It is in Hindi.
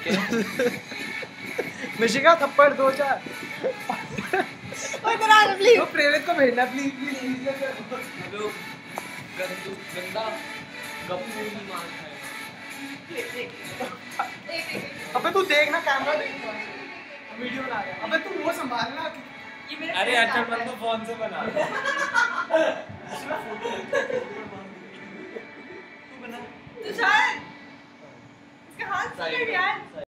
मिशिका थप्पड़ 2-4 प्लीज प्रेरित को भेजना प्लीज गंदा गप्पू नहीं मार अबे तू देखना कैमरा देख वीडियो बना रहा है अबे तू वो संभालना अरे अच्छा मतलब फोन से बना